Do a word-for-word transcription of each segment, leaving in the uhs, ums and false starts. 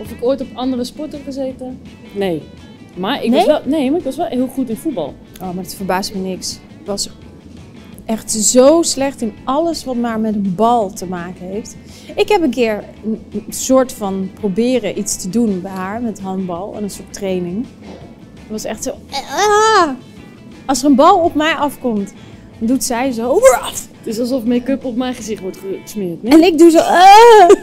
Of ik ooit op andere sporten heb gezeten? Nee. Maar ik, Nee? Was wel, nee, maar ik was wel heel goed in voetbal. Oh, maar het verbaast me niks. Ik was echt zo slecht in alles wat maar met een bal te maken heeft. Ik heb een keer een een soort van proberen iets te doen bij haar met handbal en een soort training. Het was echt zo... Ah! Als er een bal op mij afkomt, dan doet zij zo... Het is alsof make-up op mijn gezicht wordt gesmeerd. Nee? En ik doe zo... Ah!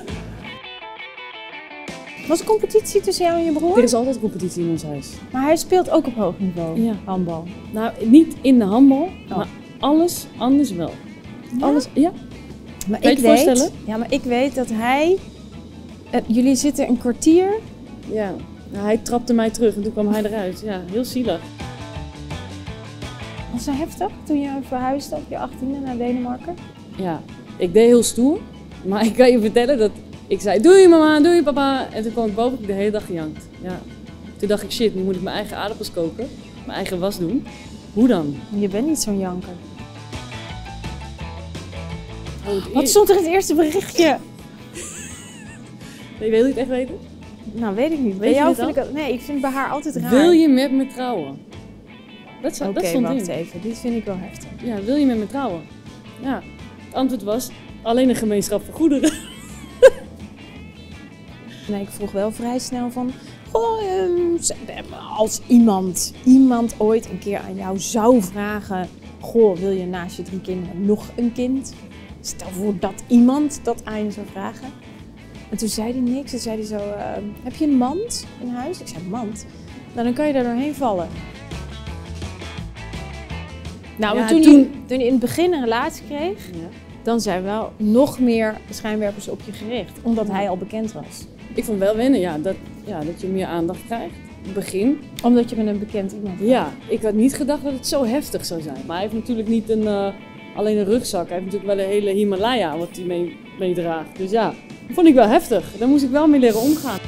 Was er competitie tussen jou en je broer? Er is altijd competitie in ons huis. Maar hij speelt ook op hoog niveau, Ja. handbal. Nou, niet in de handbal, Oh. maar alles anders wel. Ja? Alles, ja. Maar Kan je ik het weet, voorstellen? ja, maar ik weet dat hij... eh, jullie zitten een kwartier... Ja. Nou, hij trapte mij terug en toen kwam hij eruit. Ja, heel zielig. Was dat heftig toen je verhuisde op je achttiende naar Denemarken? Ja, ik deed heel stoer. Maar ik kan je vertellen dat ik zei, doei mama, doei papa. En toen kwam ik boven, ik de hele dag gejankt. Ja. Toen dacht ik, shit, nu moet ik mijn eigen aardappels koken. Mijn eigen was doen. Hoe dan? Je bent niet zo'n janker. Oh, het Wat is- stond er in het eerste berichtje? Nee, wil je het echt weten? Nou, weet ik niet. Bij je jou dit vind al? ik, het- nee, ik vind het bij haar altijd raar. Wil je met me trouwen? Dat, zou, Oké, dat stond wacht in. even. Dit vind ik wel heftig. Ja, wil je met me trouwen? Ja. Het antwoord was, alleen een gemeenschap van goederen. Nee, ik vroeg wel vrij snel van... Goh, ehm, z- als iemand, iemand ooit een keer aan jou zou vragen... Goh, wil je naast je drie kinderen nog een kind? Stel voor dat iemand dat aan je zou vragen. En toen zei hij niks. Toen zei hij zo, ehm, heb je een mand in huis? Ik zei, mand? Nou, dan kan je daar doorheen vallen. Nou, Ja, maar toen, toen- Hij, toen hij in het begin een relatie kreeg... Ja. dan zijn wel nog meer schijnwerpers op je gericht. Omdat Ja. hij al bekend was. Ik vond wel wennen, ja, dat, ja, dat je meer aandacht krijgt. In het begin. Omdat je met een bekend iemand was. Ja, ik had niet gedacht dat het zo heftig zou zijn. Maar hij heeft natuurlijk niet een, eh, alleen een rugzak. Hij heeft natuurlijk wel een hele Himalaya wat hij mee, meedraagt. Dus ja, dat vond ik wel heftig. Daar moest ik wel mee leren omgaan.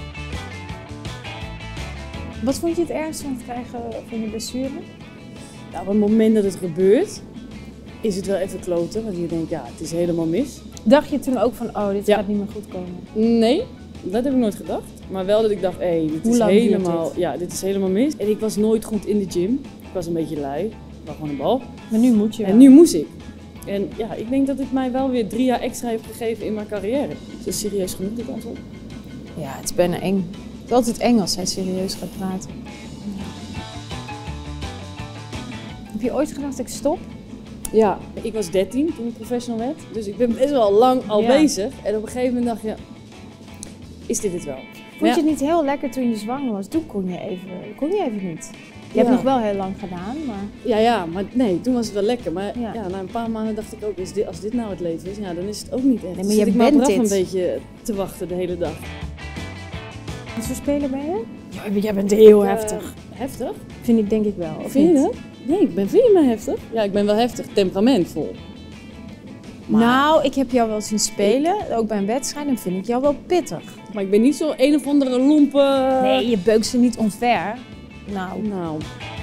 Wat vond je het ergst van het krijgen van je blessure? Nou, op het moment dat het gebeurt, is het wel even kloten. Want je denkt, ja, het is helemaal mis. Dacht je toen ook van, oh, dit Ja. gaat niet meer goed komen? Nee, dat heb ik nooit gedacht. Maar wel dat ik dacht, hé, hey, dit, Hoe is lang duurt helemaal, dit? ja, dit is helemaal mis. En ik was nooit goed in de gym. Ik was een beetje lui. Ik wou gewoon een bal. Maar nu moet je wel. En nu moest ik. En ja, ik denk dat dit mij wel weer drie jaar extra heeft gegeven in mijn carrière. Is dat serieus genoeg, dit antwoord? Ja, het is bijna eng. Het is altijd eng als hij serieus gaat praten. Heb je ooit gedacht, ik stop? Ja. Ik was dertien toen ik professional werd. Dus ik ben best wel lang al Ja. bezig. En op een gegeven moment dacht je, is dit het wel? Vond Maar je ja, het niet heel lekker toen je zwanger was? Toen kon je even, kon je even niet. Je Ja. hebt nog wel heel lang gedaan, maar... ja, ja, maar nee, toen was het wel lekker. Maar Ja. ja. na een paar maanden dacht ik ook, is dit, als dit nou het leven is, ja, dan is het ook niet echt. maar Dan je zit ik maar bent braaf dit. een beetje te wachten de hele dag. Wat voor speler ben je? Ja, jij bent heel Eh, heftig. Heftig? Vind ik denk ik wel. Of Vind je niet? dat? Nee, ik ben, vind je me heftig? Ja, ik ben wel heftig, temperamentvol. Maar- Nou, ik heb jou wel zien spelen, ook bij een wedstrijd, en vind ik jou wel pittig. Maar ik ben niet zo een of andere lompe... Nee, je beukt ze niet onver. Nou, Nou,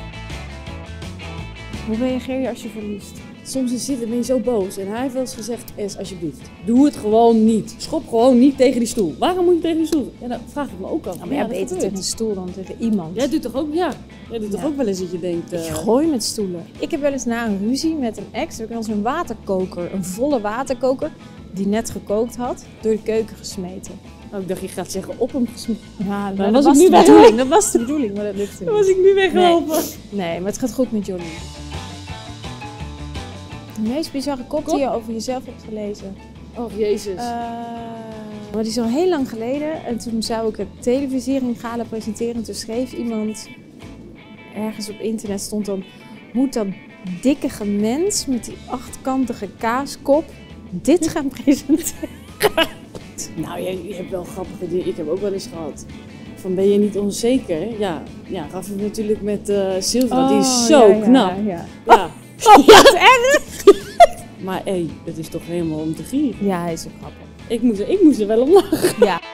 hoe reageer je als je verliest? soms is zitten ben je zo boos. En hij heeft wel eens gezegd, Es, alsjeblieft, doe het gewoon niet. Schop gewoon niet tegen die stoel. Waarom moet je tegen die stoel? Ja, dat vraag ik me ook af. Nou, maar jij dat beter gebeurt. tegen een stoel dan tegen iemand. Jij doet toch ook, ja. Jij doet toch Ja. ook wel eens dat je denkt... eh, Ik gooi met stoelen. Ik heb wel eens na een ruzie met een ex, heb ik al zo'n waterkoker, een volle waterkoker, die net gekookt had, door de keuken gesmeten. oh, ik dacht, je gaat zeggen op hem gesmeed. Ja, dan dat was ik was nu de weg. bedoeling. Dat was de bedoeling, maar dat lukte Dan niet. was ik nu weggelopen. Nee, maar het gaat goed met Johnny. De meest bizarre kop die je over jezelf hebt gelezen. Oh, jezus. Uh, maar die is al heel lang geleden en toen zou ik het televisiering gala presenteren. En toen schreef iemand, ergens op internet stond dan, moet dat dikke mens met die achtkantige kaaskop dit gaan presenteren? Nou, je, je hebt wel grappige dingen. Ik heb ook wel eens gehad. Van, ben je niet onzeker? Ja, ja Raf heeft natuurlijk met uh, Sylvia, die is zo ja, ja, knap. Ja. Ja. Oh, wat erg! Maar hé, hey, het is toch helemaal om te gieren. Ja, hij is zo grappig. Ik moest, er- ik moest er wel om lachen. Ja.